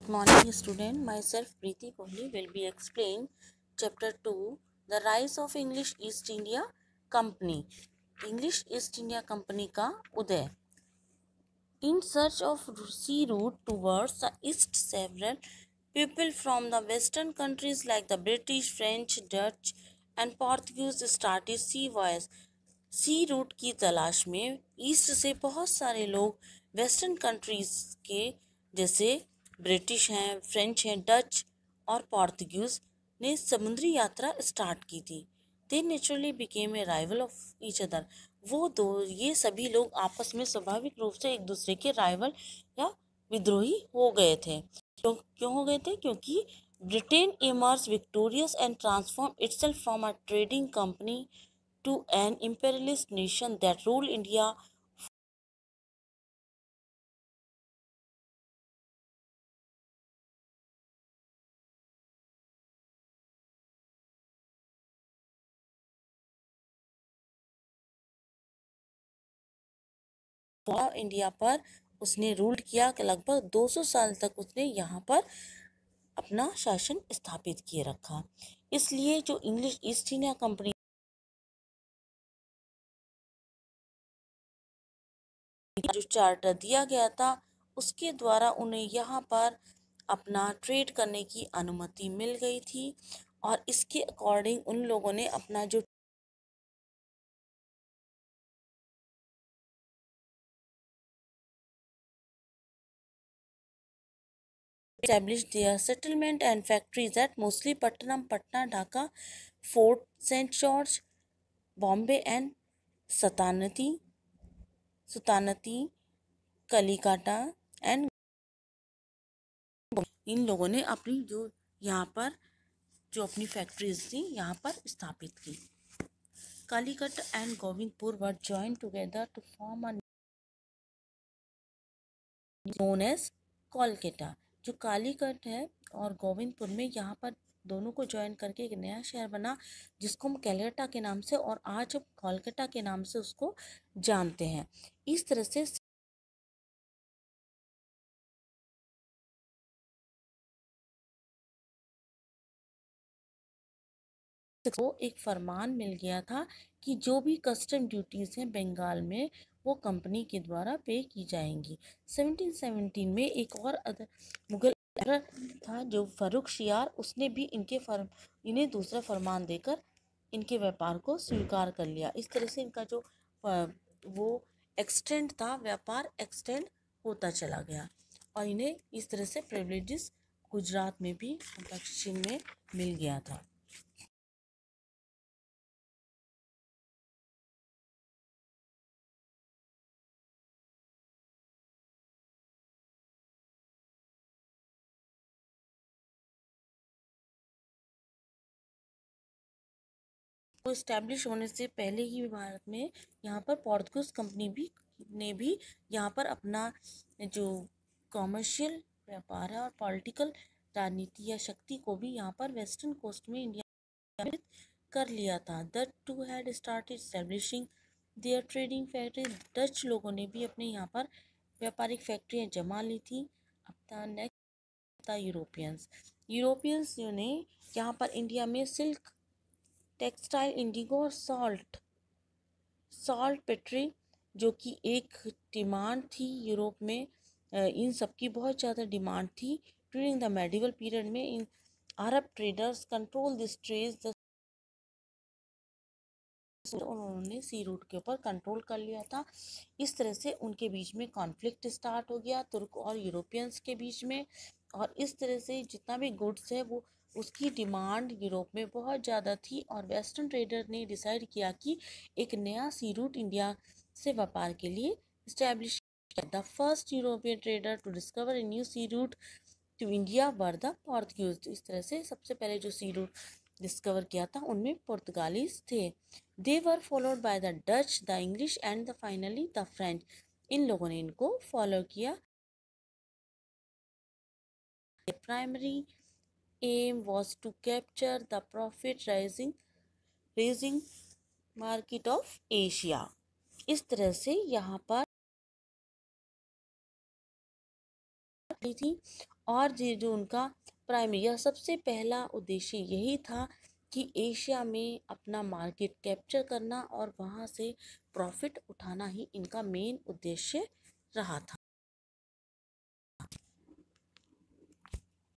Good morning, student. Myself Preeti Kohli will be explain chapter 2, the rise of English East India Company. English East India Company का उदय. In search of sea route towards the east, several people from the western countries like the British, French, Dutch and Portuguese started sea voyages. Sea route की तलाश में east से बहुत सारे लोग western countries के जैसे ब्रिटिश हैं, फ्रेंच हैं, डच और पोर्तुगीज ने समुद्री यात्रा स्टार्ट की थी. They naturally became a rival of each other. ये सभी लोग आपस में स्वाभाविक रूप से एक दूसरे के राइवल या विद्रोही हो गए थे. क्यों हो गए थे? क्योंकि Britain emerge victorious and transform itself from a trading company to an imperialist nation that ruled India. India पर उसने रूल किया कि लगभग 200 साल तक उसने यहाँ पर अपना शासन स्थापित किए रखा. इसलिए जो इंग्लिश ईस्ट इंडिया कंपनी जो चार्टर दिया गया था उसके द्वारा उन्हें यहाँ पर अपना ट्रेड करने की अनुमति मिल गई थी और इसके अकॉर्डिंग उन लोगों ने अपना जो established their settlement and factories at mostly Patnam, Patna, Dhaka, Fort St. George, Bombay and Satanati, Kalikata and इन लोगों ने अपनी जो यहाँ पर जो अपनी फैक्ट्रीज थी यहाँ पर स्थापित की. Kalikata and Govindpur were joined together to form a known as Kolkata. जो कालीकट है और गोविंदपुर में यहाँ पर दोनों को ज्वाइन करके एक नया शहर बना जिसको हम कैलकाटा के नाम से और आज हम कोलकाता के नाम से उसको जानते हैं. इस तरह से को एक फरमान मिल गया था कि जो भी कस्टम ड्यूटीज हैं बंगाल में वो कंपनी के द्वारा पे की जाएंगी. 1717 में एक और मुगल था जो फर्रुख शियार, उसने भी इन्हें दूसरा फरमान देकर इनके व्यापार को स्वीकार कर लिया. इस तरह से इनका जो वो एक्सटेंड था, व्यापार एक्सटेंड होता चला गया और इन्हें इस तरह से प्रिविलेजेस गुजरात में भी दक्षिण में मिल गया था. तो इस्टेब्लिश होने से पहले ही भारत में यहाँ पर पोर्तुगीज कंपनी ने भी यहाँ पर अपना जो कॉमर्शियल व्यापार है और पॉलिटिकल राजनीति या शक्ति को भी यहाँ पर वेस्टर्न कोस्ट में इंडिया में कर लिया था. The two had started establishing their trading factory. Dutch लोगों ने भी अपने यहाँ पर व्यापारिक फैक्ट्रियाँ जमा ली थी. अब नेक्स्ट यूरोपियंस ने यहाँ पर इंडिया में सिल्क, टेक्सटाइल, इंडिगो और सॉल्ट पेट्री जो कि एक डिमांड थी यूरोप में. इन सब की बहुत ज़्यादा डिमांड थी. ड्यूरिंग द मेडिवल पीरियड में इन Arab traders control this trade. उन्होंने सी रूट के ऊपर कंट्रोल कर लिया था. इस तरह से उनके बीच में कॉन्फ्लिक्ट स्टार्ट हो गया तुर्क और यूरोपियंस के बीच में. और इस तरह से जितना भी गुड्स है वो उसकी डिमांड यूरोप में बहुत ज़्यादा थी और वेस्टर्न ट्रेडर ने डिसाइड किया कि एक नया सी रूट इंडिया से व्यापार के लिए establish. The first European trader to discover a new sea route to India were the Portuguese. इस तरह से सबसे पहले जो सी रूट डिस्कवर किया था उनमें पुर्तगालीज थे. They were followed by the Dutch, the English and the finally the French. इन लोगों ने इनको फॉलो किया. Primary aim was to capture the profit raising market of Asia. इस तरह से यहाँ पर की थी और जो उनका प्राइमरी या सबसे पहला उद्देश्य यही था कि एशिया में अपना मार्केट कैप्चर करना और वहाँ से प्रॉफिट उठाना ही इनका मेन उद्देश्य रहा था।